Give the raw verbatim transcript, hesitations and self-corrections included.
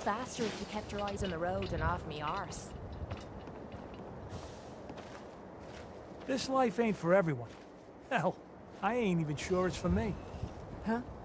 faster if you kept your eyes on the road and off me arse. This life ain't for everyone. Hell, I ain't even sure it's for me. Huh?